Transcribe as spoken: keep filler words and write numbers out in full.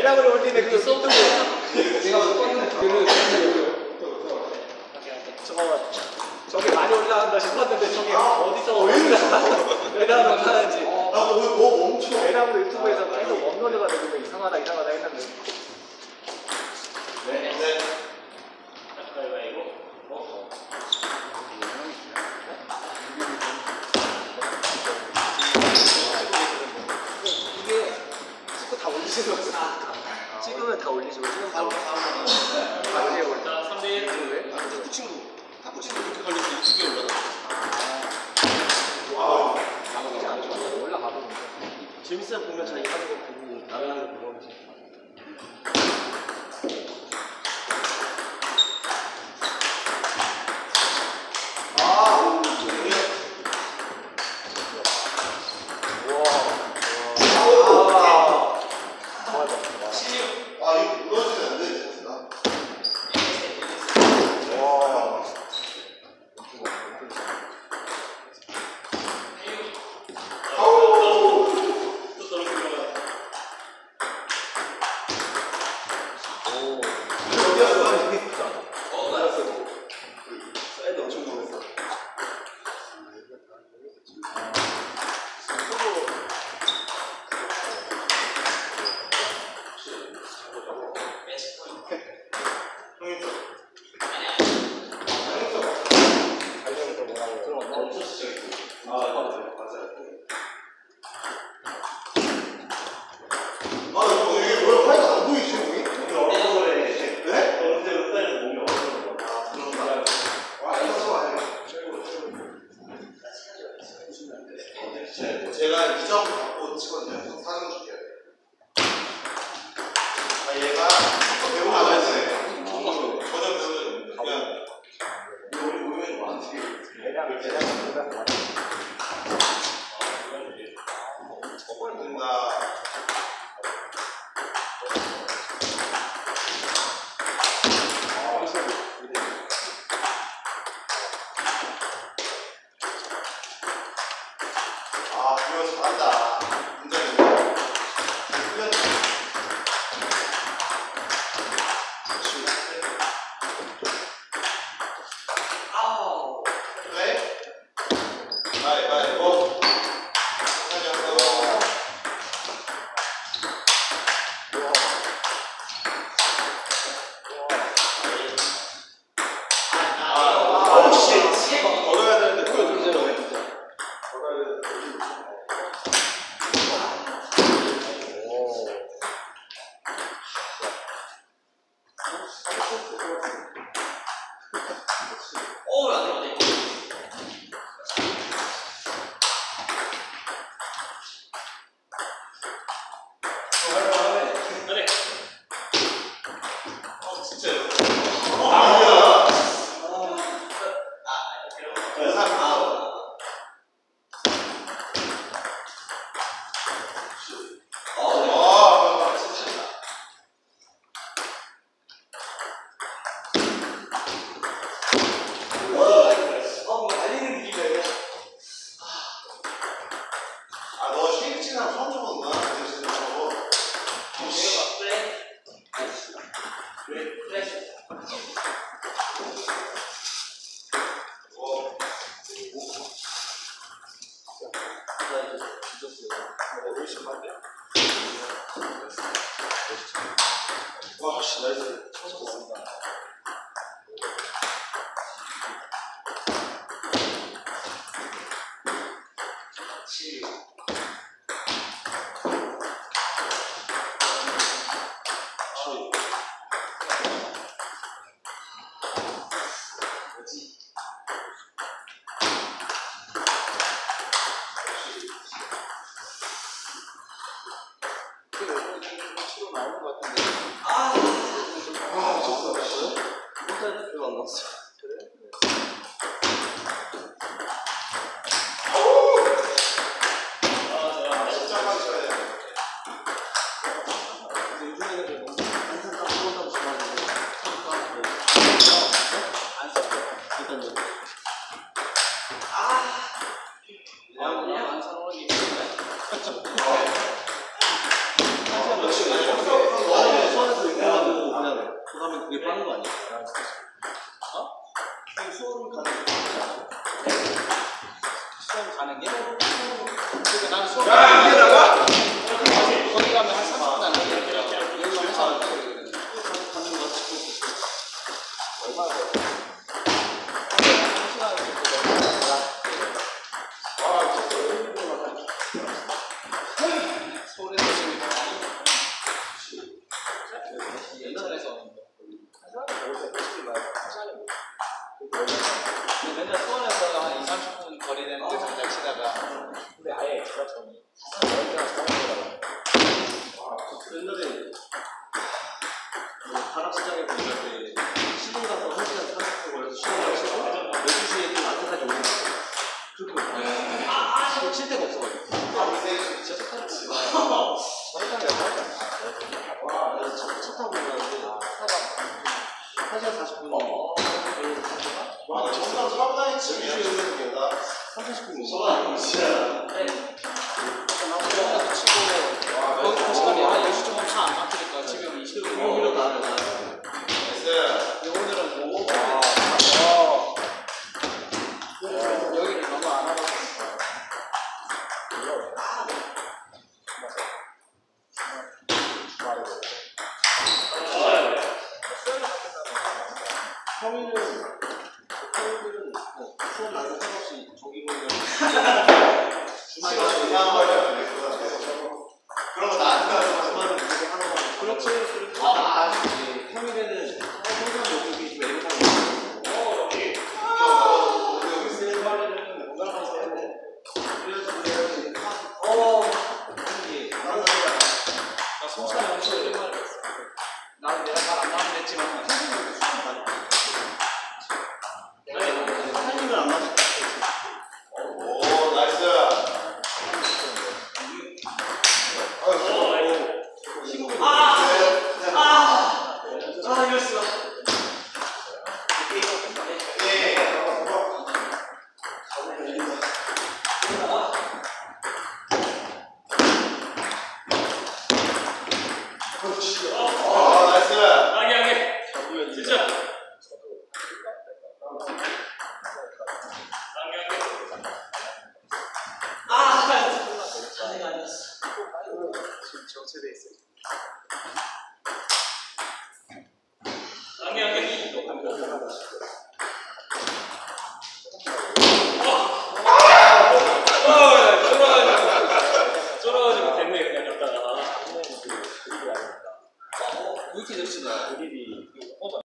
배낭을 올리는 그 소프트 내가 못 봤는데 그를 저거 저게 많이 올라간다 싶었는데 저게 어디서 올라가 배낭으로 타는지 나뭐 멈춰. 배낭으로 유튜브에서 계속 업로드가 되고 이상하다 이상하다 했는데 네. 네. 이게 찍고 다 올리시는 거죠? 찍으면 다 올리시고 찍으면 다 올리시고 바로에 올라 삼 대 일 왜? 탁구친구 탁구친구 그렇게 걸려서 유튜브에 올라가. 와 나머지 안 좋아 올라가보면 재밌어요. 보면 자기 하는 거 보고 나는 하는 거 보고 제가 이 점 받고 치거든요. 사진 줄게요. 아, 얘가 배우 안 했어요. 전혀 배우는 그냥 우리 보면 많지. 대략 대략 보다 저걸 된다. 아, 이거 잘한다. 굉장히. 아우. 네? 가위바위보. 걸어야 되는데 그거 문제로 왜? 걸어야 되는데. 오, 안 들어가네. 그래. 어, 진짜요? 아, 너 쉐이크 치는 처음 쳐보는구나. 진짜 저거. 와, 씨, 나이스. 쳐졌습니다. 치로 나오는 것 같은데. 아, 아, 졌어. 혼자 별로 안 나왔어. 그래? 아, 진짜 빨리 쳐야 돼. 요즘에는 너무 한산 딱 뽑아서 좋아하는데 안 썼어. 일단 아, 그냥 안산 원이 아, 역시, 역시. 하면 그게 빠는 거 아니야? 어? 수원 가는 게 수원 가는 게? 그러니까 나는 수원 가는 게 아니라 거기 가면 한 삼십 분 안 걸리더라고. 여기서 해서 안 걸리거든. 가는 거 찍고 있었어. 얼마나 걸려? 한 시간 서울에서 지금 옛날에서 맨날 수원에서 한 이삼십 분 거리 되는 데서 잘 치다가 근데 아예 저처럼 옛날에 뭐 가락시장에 보낼 때 시동 가서 한 시간 삼십 분 걸려서 시동을 치고 열두 시에 또 앞에까지 오는 거 그렇게 아, 칠 데가 없어가지고 진짜 착하지 와, 차 타고 가는데 한 시간 사십 분 와, 나 정상 사고 다니지. 삼십 분 와, 진짜. 나도 치고 거기 그 시간이 한 열 시 정도 차 안 막히니까 집에 오면 이십 분 오히려 나를 나를 나이스. 오늘은 뭐 여기를 너무 안 하고 평일은 평일은 뭐 수업 나는 상관없이 저기 보면 시간 이상한 거야. 그런 거 나한테 하지 주말은 그렇게 하는 거 그렇지 그렇지 아 이제 평일에는 항상 여기 좀 애를 타고 어 여기 주말에는 뭔가 가서 그래서 그래야지 어 이게 나는 나 성찬이 엄청 오랜만에 봤어 나는 내가 잘 안 나오긴 했지만 선생님도 수업 많이 선생님은 안 맞았다 오, 나이스. 아 이럴 수가 아, 나이스. 아니 아니 진짜 아 아니 아니었어 지금 정체돼 있어요. 아니 아니 쫄아가지고 됐네 그냥 갔다가 어, 왜 이렇게 됐지 나 그립이